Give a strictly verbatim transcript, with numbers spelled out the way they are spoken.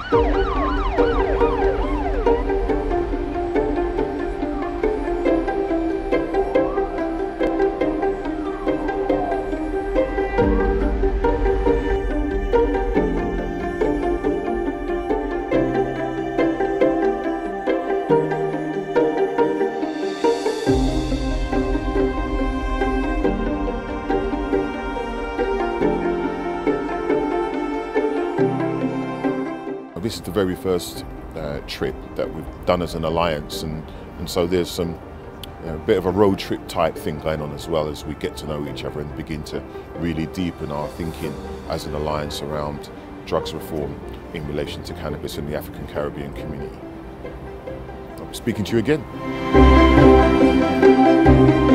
This is the very first uh, trip that we've done as an alliance, and, and so there's some you know, bit of a road trip type thing going on as well, as we get to know each other and begin to really deepen our thinking as an alliance around drugs reform in relation to cannabis in the African Caribbean community. I'm speaking to you again.